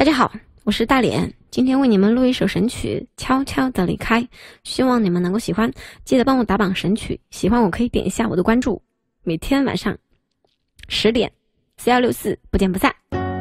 大家好，我是大脸，今天为你们录一首神曲《悄悄的离开》，希望你们能够喜欢，记得帮我打榜神曲，喜欢我可以点一下我的关注，每天晚上10点4164不见不散。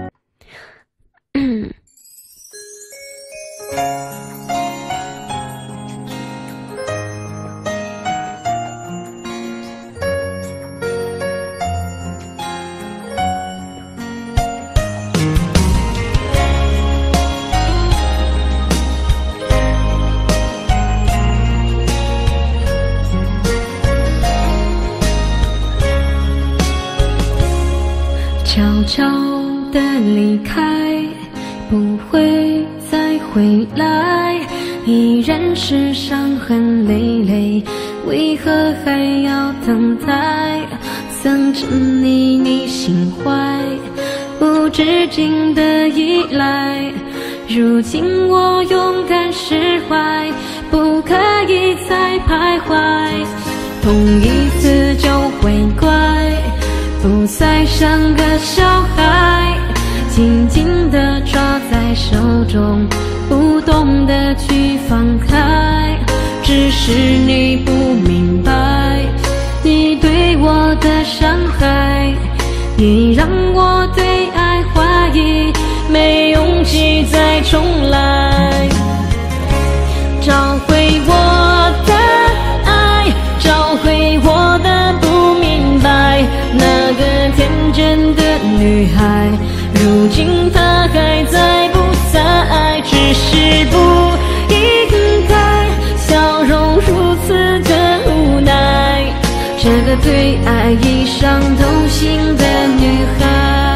悄悄地离开，不会再回来，依然是伤痕累累，为何还要等待？曾沉溺你心怀，无止境的依赖，如今我勇敢释怀，不可以再徘徊，痛一次就会乖，不再像个小孩，紧紧地抓在手中，不懂得去放开。只是你不明白，你对我的伤害，你让我对爱怀疑，没勇气再重来。找回我的爱，找回我的不明白，那个天真的女孩，如今她还在不在？只是不应该笑容如此的无奈，这个对爱已伤透心的女孩。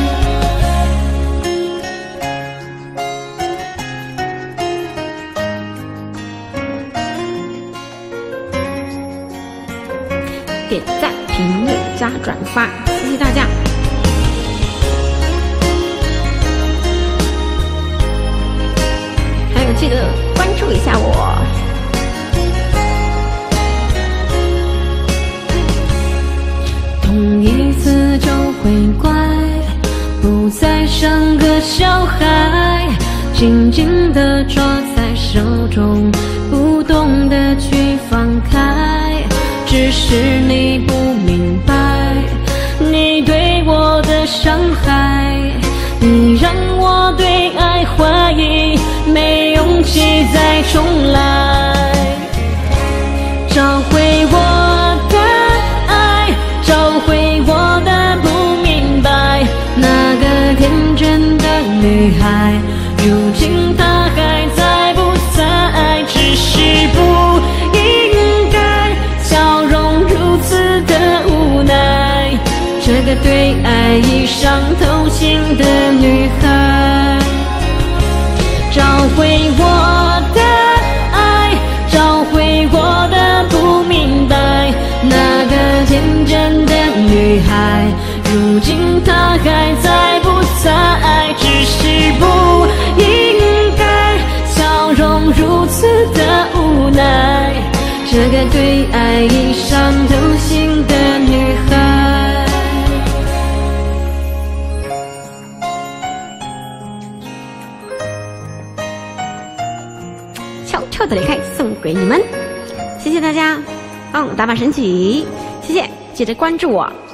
点赞、评论、加转发，谢谢大家！还有记得关注一下我。 痛一次就会乖，不再像个小孩，紧紧地抓在手中，不懂得去放开。只是你不明白，你对我的伤害，你让我对爱怀疑，没勇气再重来。找回我的爱，找回我的不明白，那个天真的女孩，如今她还在不在？只是不应该笑容如此的无奈，这个对爱已伤透心的女孩。找回我的爱，找回我的不明白，那个天真的女孩，如今她还在不在？只是不应该笑容如此的无奈，这个对爱已伤透心的女孩。 悄悄的离开，送给你们，谢谢大家，帮我打榜神曲，谢谢，记得关注我。